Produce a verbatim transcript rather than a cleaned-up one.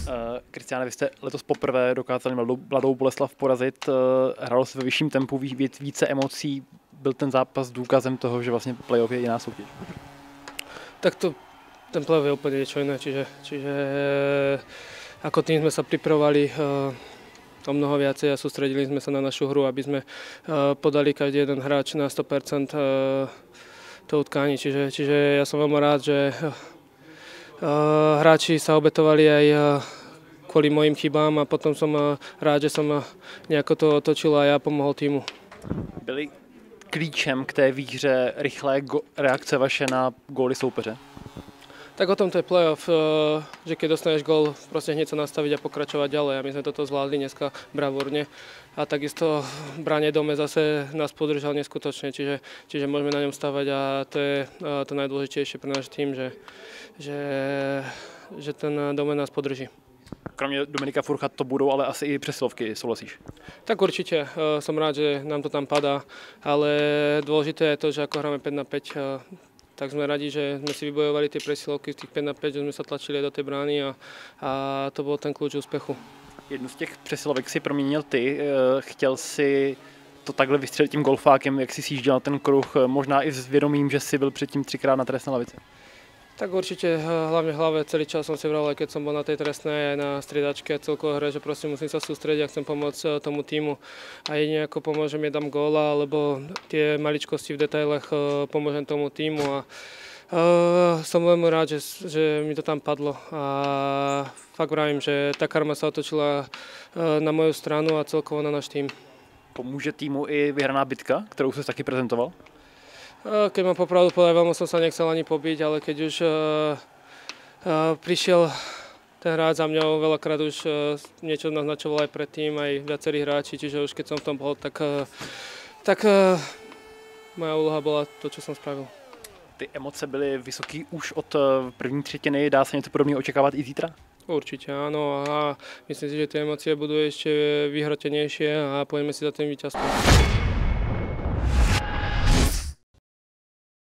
Kristiáne, vy jste letos poprvé dokázali Mladou, Mladou Boleslav porazit. Hrálo se ve vyšším tempu, více emocí. Byl ten zápas důkazem toho, že vlastně playoff je jiná soutěž? Tak to, ten playoff je úplne niečo iné. Čiže, čiže ako tým sme sa pripravovali o mnoho viacej a sústredili sme sa na našu hru, aby sme podali každý jeden hráč na sto percent to utkání. Čiže, čiže ja som veľmi rád, že hráči sa obetovali aj kvôli mojim chybám a potom som rád, že som nejako to otočil a ja pomohol týmu. Byli klíčem k té výhře rychlé reakce vaše na góly soupeře? Tak o tom to je playoff, že keď dostaneš gól, proste hneď sa nastaviť a pokračovať ďalej. A my sme toto zvládli dneska bravúrne. A takisto Brane Dome zase nás podržal neskutočne, čiže, čiže môžeme na ňom stavať a to je to najdôležitejšie pre náš tým, že, že, že ten Dome nás podrží. Kromě Dominika Furcha to budou ale asi i přesilovky, souhlasíš? Tak určite, som rád, že nám to tam padá, ale dôležité je to, že ako hráme päť na päť, tak sme radi, že sme si vybojovali tie presilovky z tých päť na päť, že sme sa tlačili do tej brány a, a to bol ten kľúč úspechu. Jednu z těch přesilovek si proměnil ty, chtěl si to takhle vystřelit tím golfákem, jak si sjížděl na ten kruh, možná i s vědomím, že si byl předtím třikrát na trestné lavici. Tak určite, hlavne v hlave celý čas som si vral, aj keď som bol na tej trestnej aj na striedačke celkovo hre, že proste musím sa sústrediť a chcem pomôcť tomu týmu. A jedine ako pomôžem, je dám góla, alebo tie maličkosti v detailoch pomôžem tomu týmu. A uh, som veľmi rád, že, že mi to tam padlo. A fakt vravím, že tá karma sa otočila uh, na moju stranu a celkovo na náš tým. Pomůže týmu i vyhraná bitka, kterou jsi taky prezentoval? Keď mám popravdu povedať, veľmi som sa nechcel ani pobiť, ale keď už uh, uh, prišiel ten hráč za mňou, veľakrát už uh, niečo naznačoval aj predtým, aj viacerí hráči, čiže už keď som v tom bol, tak, uh, tak uh, moja úloha bola to, čo som spravil. Ty emoce byly vysoký už od první třetiny, dá se něco podobného očekávat i zítra? Určite áno a myslím si, že tie emócie budú ešte vyhrotenejšie a pôjdeme si za tým víťazstvom.